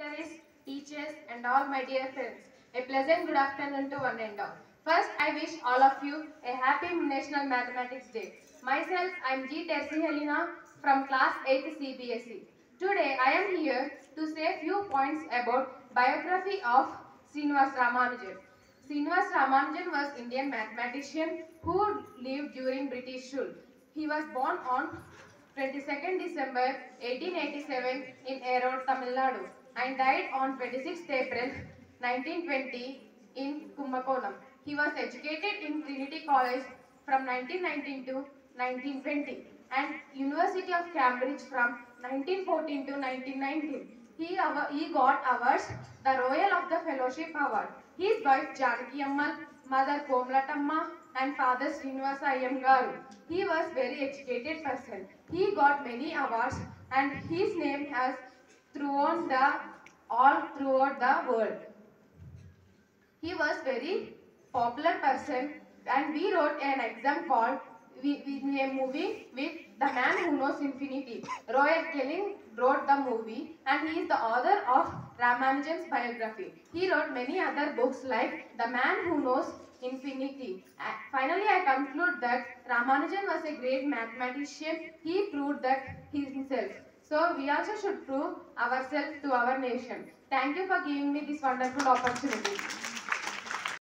dignitaries, teachers, and all my dear friends. A pleasant good afternoon to one and all. First, I wish all of you a happy National Mathematics Day. Myself, I am G. Tersi Helena from class 8 CBSE. Today, I am here to say few points about biography of Srinivas Ramanujan. Srinivas Ramanujan was Indian mathematician who lived during British rule. He was born on 22nd December 1887 in Erode, Tamil Nadu and died on 26th April 1920 in Kumbakonam. He was educated in Trinity College from 1919 to 1920 and University of Cambridge from 1914 to 1919. He got awards, the Royal of the Fellowship Award. His wife Janaki Ammal, mother Komlatamma and father Srinivasa Iyengaru. He was very educated person. He got many awards and his name has all throughout the world. He was very popular person and we wrote an exam called a movie with The Man Who Knows Infinity. Roy Kelly wrote the movie and he is the author of Ramanujan's biography. He wrote many other books like The Man Who Knows Infinity. Finally, I conclude that Ramanujan was a great mathematician. He proved that himself. So we also should prove ourselves to our nation. Thank you for giving me this wonderful opportunity.